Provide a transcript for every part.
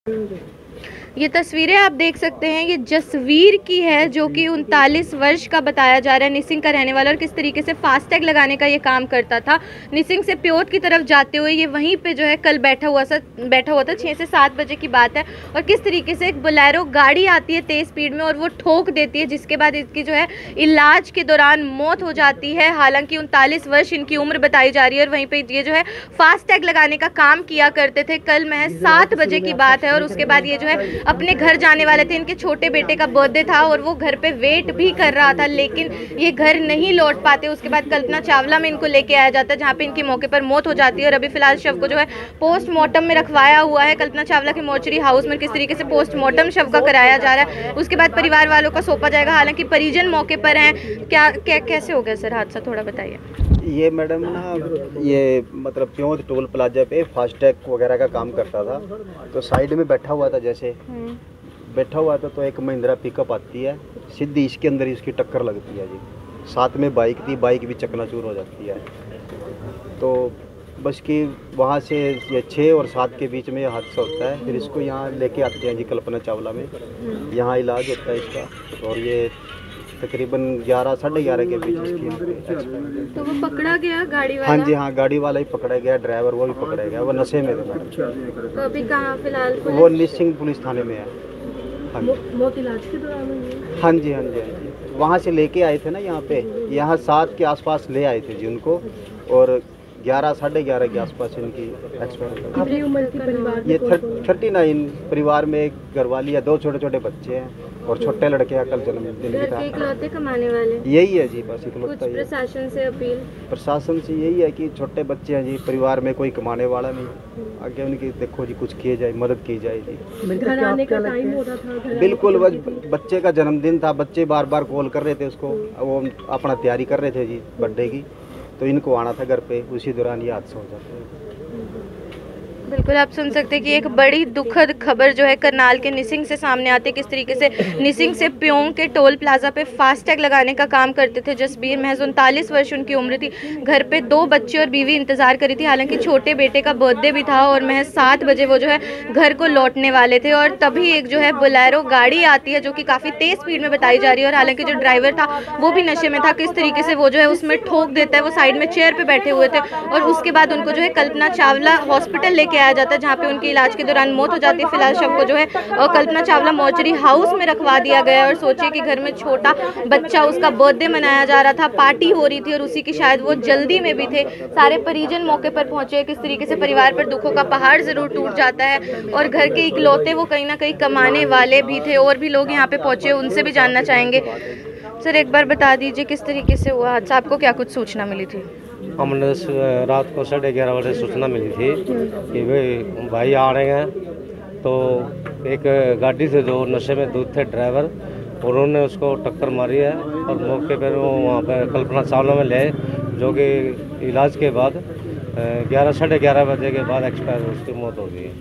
ये तस्वीरें आप देख सकते हैं, ये जसवीर की है जो कि 39 वर्ष का बताया जा रहा है, निसिंग का रहने वाला, और किस तरीके से फास्टैग लगाने का ये काम करता था। निसिंग से प्योत की तरफ जाते हुए ये वहीं पे जो है कल बैठा हुआ था 6 से 7 बजे की बात है, और किस तरीके से एक बोलेरो गाड़ी आती है तेज़ स्पीड में और वो ठोक देती है, जिसके बाद इसकी जो है इलाज के दौरान मौत हो जाती है। हालांकि 39 वर्ष इनकी उम्र बताई जा रही है, और वहीं पर ये जो है फास्टैग लगाने का काम किया करते थे। कल महज 7 बजे की बात है, और उसके बाद ये जो है अपने घर जाने वाले थे। इनके छोटे बेटे का बर्थडे था और वो घर पे वेट भी कर रहा था, लेकिन ये घर नहीं लौट पाते। उसके बाद कल्पना चावला में इनको लेके आया जाता है, जहाँ पे इनकी मौके पर मौत हो जाती है, और अभी फिलहाल शव को जो है पोस्टमार्टम में रखवाया हुआ है कल्पना चावला के मोर्चरी हाउस में। किस तरीके से पोस्टमार्टम शव का कराया जा रहा है, उसके बाद परिवार वालों का सौंपा जाएगा। हालांकि परिजन मौके पर हैं। कैसे हो गया सर हादसा, थोड़ा बताइए। ये मैडम ना, ये मतलब प्योंत टोल प्लाजा पे फास्टैग वगैरह का काम करता था, तो साइड में बैठा हुआ था। जैसे बैठा हुआ था तो एक महिंद्रा पिकअप आती है, सीधी इसके अंदर ही उसकी टक्कर लगती है जी। साथ में बाइक थी, बाइक भी चकनाचूर हो जाती है। तो बस कि वहाँ से ये 6 और 7 के बीच में ये हादसा होता है। फिर इसको यहाँ लेके आते हैं जी कल्पना चावला में, यहाँ इलाज होता है इसका, और ये तकरीबन 11 साढ़े 11 के बीच इसकी यहाँ पे। तो वो पकड़ा गया गाड़ी वाला? हाँ जी, हाँ, गाड़ी वाला ही पकड़ा गया, ड्राइवर वो भी पकड़ा गया, वो नशे में था। तो अभी कहाँ फिलहाल? वो निसिंग पुलिस थाने में है। हाँ मौत इलाज के दौरान हुई? हाँ जी, हाँ जी, हाँ जी। वहाँ से लेके आए थे ना यहाँ पे, यहाँ 7 के आसपास ले आए थे जी उनको, और 11 साढ़े 11 के आसपास इनकी एक्सपायर हो गई। ये 39 परिवार में एक घरवाली है, 2 छोटे छोटे बच्चे हैं और छोटे लड़के का कल जन्मदिन भी था। इकलौते कमाने वाले यही है जी, बस इकलौता। प्रशासन से अपील? प्रशासन से यही है कि छोटे बच्चे हैं जी, परिवार में कोई कमाने वाला नहीं, आगे उनकी देखो जी कुछ किए जाए, मदद की जाए जी। घर आने का टाइम हो रहा था? बिल्कुल, बच्चे का जन्मदिन था, बच्चे बार बार कॉल कर रहे थे उसको, वो अपना तैयारी कर रहे थे जी बर्थडे की, तो इनको आना था घर पे, उसी दौरान ये हादसा हो जाता है। बिल्कुल, आप सुन सकते हैं कि एक बड़ी दुखद खबर जो है करनाल के निसिंग से सामने आती है। किस तरीके से निसिंग से प्योंग के टोल प्लाजा पे फास्टैग लगाने का काम करते थे जसबीर। महज 39 वर्ष उनकी उम्र थी। घर पे 2 बच्चे और बीवी इंतजार करी थी। हालांकि छोटे बेटे का बर्थडे भी था, और महज 7 बजे वो जो है घर को लौटने वाले थे, और तभी एक जो है बोलेरो गाड़ी आती है जो कि काफ़ी तेज़ स्पीड में बताई जा रही है। और हालांकि जो ड्राइवर था वो भी नशे में था। किस तरीके से वो जो है उसमें ठोक देता है। वो साइड में चेयर पर बैठे हुए थे, और उसके बाद उनको जो है कल्पना चावला हॉस्पिटल लेके आया जाता है, जहाँ पे उनके इलाज के दौरान मौत हो जाती है। फिलहाल शव को जो है कल्पना चावला मोर्चरी हाउस में रखवा दिया गया है। और सोचिए कि घर में छोटा बच्चा, उसका बर्थडे मनाया जा रहा था, पार्टी हो रही थी, और उसी की शायद वो जल्दी में भी थे। सारे परिजन मौके पर पहुंचे। किस तरीके से परिवार पर दुखों का पहाड़ जरूर टूट जाता है, और घर के इकलौते वो कहीं ना कहीं कमाने वाले भी थे। और भी लोग यहाँ पे पहुंचे, उनसे भी जानना चाहेंगे। सर एक बार बता दीजिए किस तरीके से हुआ हादसा, आपको क्या कुछ सूचना मिली थी? हमने रात को 11:30 बजे सूचना मिली थी कि भाई आ रहे हैं, तो एक गाड़ी से जो नशे में दूध थे ड्राइवर, उन्होंने उसको टक्कर मारी है, और मौके पर वो वहाँ पर कल्पना चावला में ले, जो कि इलाज के बाद 11 साढ़े 11 बजे के बाद एक्सपायर, उसकी मौत हो गई।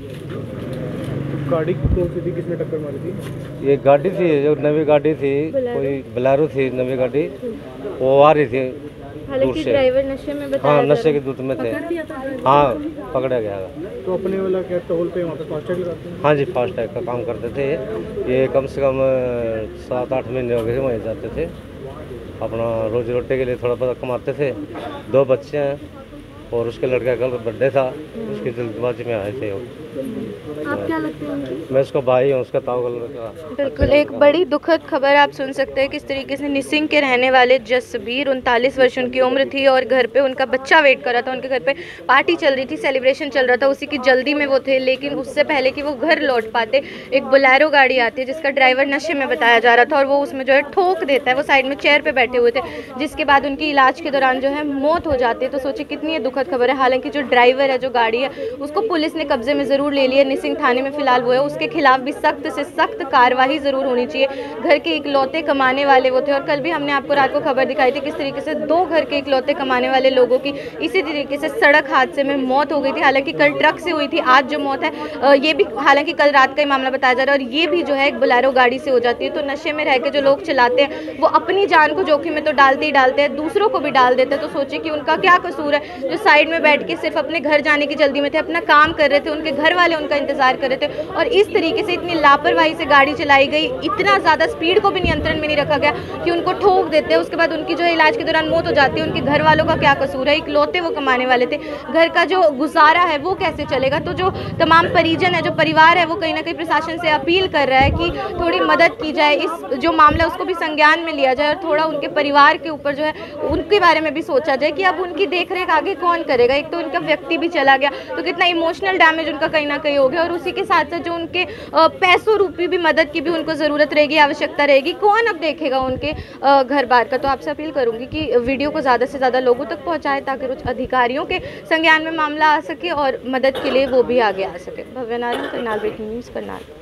गाड़ी कौन सी थी, किसने टक्कर मारी थी? ये गाड़ी थी, जो नवी गाड़ी थी, कोई बोलेरो थी नवी गाड़ी, वो आ रही थी। हालांकि ड्राइवर नशे में बताया, हाँ, नशे के दूध में थे। हाँ, पकड़ा गया। तो अपने वाला क्या टोल पे वहाँ पे फास्टैग लगाते हैं? हाँ जी, फास्टैग का काम करते थे। ये कम से कम 7-8 महीने हो गए थे, वहीं जाते थे, अपना रोजी रोटी के लिए थोड़ा बहुत कमाते थे। 2 बच्चे हैं, और उसके लड़का कल बर्थडे था, उसकी जल्दबाजी में आए थे। आप क्या लगते हैं? मैं उसका भाई हूँ, उसका ताऊ का लड़का। बिल्कुल, एक बड़ी दुखद खबर आप सुन सकते हैं। किस तरीके से निसिंग के रहने वाले जसबीर, 39 वर्ष उनकी उम्र थी, और घर पे उनका बच्चा वेट कर रहा था। उनके घर पे पार्टी चल रही थी, सेलिब्रेशन चल रहा था, उसी की जल्दी में वो थे। लेकिन उससे पहले कि वो घर लौट पाते, एक बोलेरो गाड़ी आती है जिसका ड्राइवर नशे में बताया जा रहा था, और वो उसमें जो है ठोक देता है। वो साइड में चेयर पर बैठे हुए थे, जिसके बाद उनकी इलाज के दौरान जो है मौत हो जाती है। तो सोचिए कितनी दुखद खबर है। हालांकि जो ड्राइवर है, जो गाड़ी है, उसको पुलिस ने कब्जे में ज़रूर ले लिया। निसिंग थाने में फिलहाल वो है, उसके खिलाफ भी सख्त से सख्त कार्रवाई ज़रूर होनी चाहिए। घर के इकलौते कमाने वाले वो थे, और कल भी हमने आपको रात को खबर दिखाई थी किस तरीके से 2 घर के इकलौते कमाने वाले लोगों की इसी तरीके से सड़क हादसे में मौत हो गई थी। हालांकि कल ट्रक से हुई थी, आज जो मौत है ये भी हालांकि कल रात का ही मामला बताया जा रहा है, और ये भी जो है एक बोलेरो गाड़ी से हो जाती है। तो नशे में रह के जो लोग चलाते हैं वो अपनी जान को जोखिम में तो डालते ही डालते हैं, दूसरों को भी डाल देते हैं। तो सोचिए कि उनका क्या कसूर है, जो साइड में बैठ के सिर्फ अपने घर जाने की जल्दी में थे, अपना काम कर रहे थे, उनके घर घर वाले उनका इंतजार कर रहे थे और इस तरीके से इतनी लापरवाही से गाड़ी चलाई गई, इतना ज़्यादा स्पीड को भी नियंत्रण में नहीं रखा गया कि उनको ठोक देते हैं। उसके बाद उनकी जो है इलाज के दौरान मौत हो जाती है। उनके घर वालों का क्या कसूर है? इकलौते वो कमाने वाले थे, घर का जो गुजारा है वो कैसे चलेगा? तो जो तमाम परिजन है, जो परिवार है, वो कहीं ना कहीं प्रशासन से अपील कर रहा है कि थोड़ी मदद की जाए, इस जो मामला उसको भी संज्ञान में लिया जाए और थोड़ा उनके परिवार के ऊपर जो है उनके बारे में भी सोचा जाए कि अब उनकी देखरेख आगे कौन करेगा। एक तो उनका व्यक्ति भी चला गया, तो कितना इमोशनल डैमेज उनका कहीं ना कहीं हो गया और उसी के साथ साथ जो उनके पैसों रूपी भी मदद की भी उनको ज़रूरत रहेगी, आवश्यकता रहेगी, कौन अब देखेगा उनके घर बार का। तो आपसे अपील करूंगी कि वीडियो को ज़्यादा से ज़्यादा लोगों तक पहुंचाएं ताकि कुछ अधिकारियों के संज्ञान में मामला आ सके और मदद के लिए वो भी आगे आ सके। Bhavya Narayan, Karnal breaking news, Karnal.